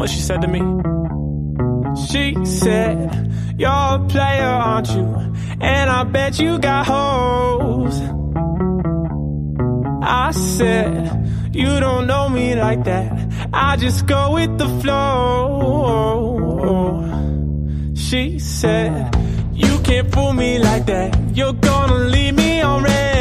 what she said to me. She said, you're a player, aren't you? And I bet you got hoes. I said, you don't know me like that. I just go with the flow. She said, you can't fool me like that. You're gonna leave me on red.